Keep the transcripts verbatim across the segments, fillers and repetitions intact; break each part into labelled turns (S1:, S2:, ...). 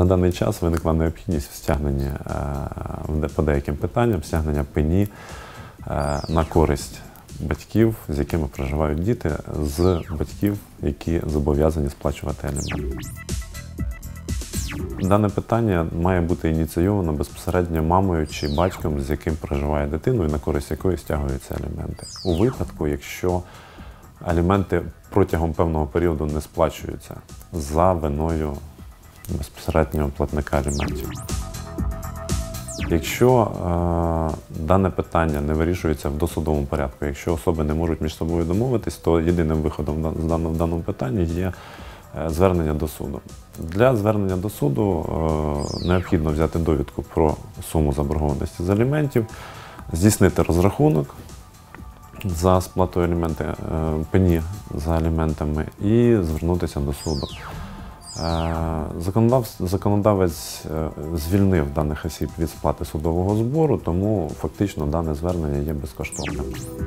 S1: На даний час виникла необхідність в стягненні по деяким питанням, стягнення пені на користь батьків, з якими проживають діти, з батьків, які зобов'язані сплачувати аліменти. Дане питання має бути ініційовано безпосередньо мамою чи батьком, з яким проживає дитина і на користь якої стягуються аліменти. У випадку, якщо аліменти протягом певного періоду не сплачуються за виною безпосереднього платника аліментів. Якщо е, дане питання не вирішується в досудовому порядку, якщо особи не можуть між собою домовитись, то єдиним виходом з даному, в даному питанні є е, звернення до суду. Для звернення до суду е, необхідно взяти довідку про суму заборгованості з аліментів, здійснити розрахунок за сплатою аліменти, е, пені за аліментами і звернутися до суду. Законодавець звільнив даних осіб від сплати судового збору, тому фактично дане звернення є безкоштовним.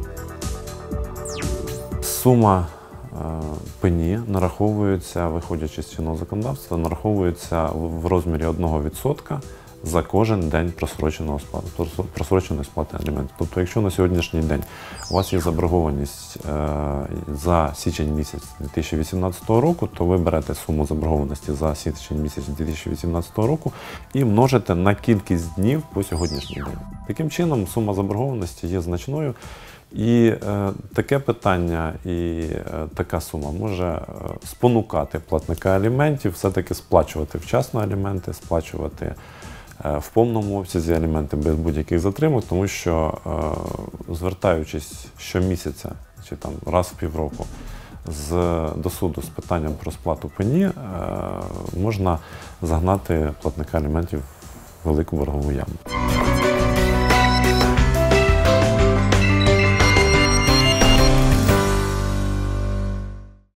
S1: Сума пені нараховується, виходячи з чинного законодавства, нараховується в розмірі одного відсотка за кожен день просроченого сплати, просроченої сплати аліментів. Тобто, якщо на сьогоднішній день у вас є заборгованість е, за січень місяць дві тисячі вісімнадцятого року, то ви берете суму заборгованості за січень місяць дві тисячі вісімнадцятого року і множите на кількість днів по сьогоднішній день. Таким чином, сума заборгованості є значною. І е, таке питання і е, така сума може е, спонукати платника аліментів все-таки сплачувати вчасно аліменти, сплачувати е, в повному обсязі аліменти без будь-яких затримок, тому що, е, звертаючись щомісяця чи там раз в півроку з, до суду з питанням про сплату пені, е, можна загнати платника аліментів в велику боргову яму.